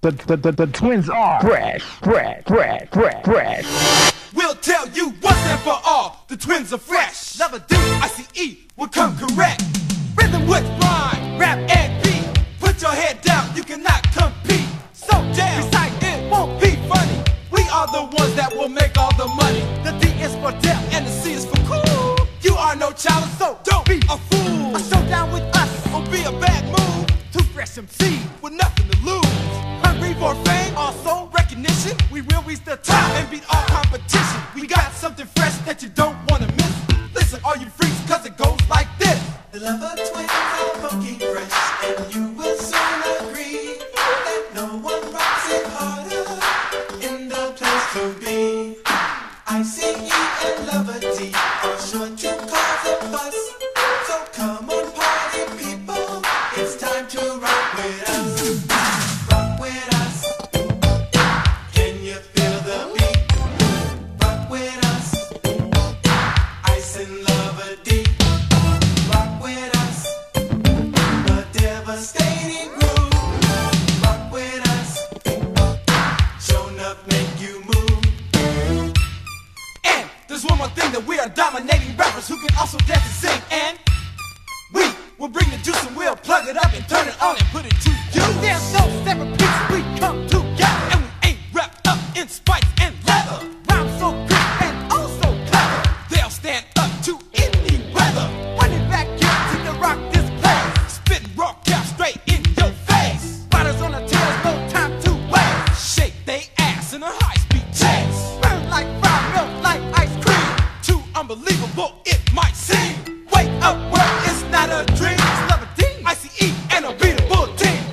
The twins are fresh. We'll tell you once and for all, the twins are fresh. Level D, ICE will come correct. Rhythm with rhyme, rap and beat. Put your head down, you cannot compete. So damn, recite it won't be funny. We are the ones that will make all the money. The D is for death and the C is for cool. You are no child, so don't be a fool. A showdown with us won't be a bad move. Two fresh MC with nothing to lose. Hungry for fame, also recognition. We will reach the top and beat all competition. We got something fresh that you don't wanna miss. Listen, all you freaks, cause it goes like this. The Luvva Twins are funky fresh, and you will soon agree that no one rocks it harder in the place to be. ICE and Luvva T are sure to cause a fuss, so come on party people, it's time to rock with us. Rock with us. Can you feel the beat? Rock with us. ICE and Luvva D. Rock with us. The devastating groove. Rock with us. Show enough make you move. And there's one more thing, that we are dominating rappers who can also dance and sing. And we will bring the juice and we'll plug it up and turn it on and put it to you. There's no separate pieces, we come together. And we ain't wrapped up in spikes and leather. Rhymes so good and oh so clever. They'll stand up to any weather. Running back here to the rock this place. Spitting raw cap straight in your face. Riders on the tails, no time to waste. Shake they ass in a high-speed chase. Burn like fried milk, like ice cream. Too unbelievable it might seem. Wake up, world, it's not a dream. It's Luvva D, ICE, and a beatable team.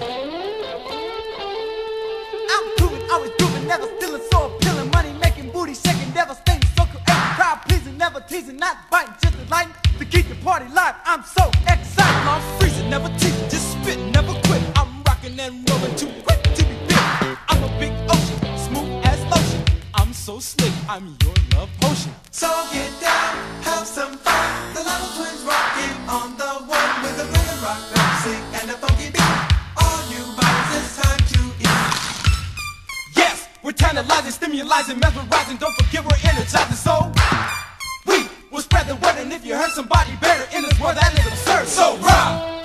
I'm proving, always proving, never stealing, so appealing. Money making, booty shaking, never staying so creative. Crowd pleasing, never teasing, not biting, just enlightening. To keep the party live, I'm so excited. I'm freezing, never teasing, just spitting, never quit. I'm rocking and rolling too quick to be bit. I'm a big ocean, smooth as lotion. I'm so slick, I'm your love potion. So get down, have some fun. The Luvva Twins rocking on the one with a rhythm rock, sing and a funky beat. All you bodies, it's time to eat. Yes, we're tantalizing, stimulizing, mesmerizing. Don't forget we're energizing, so we will spread the word. And if you heard somebody better in this world, that is absurd. So rock.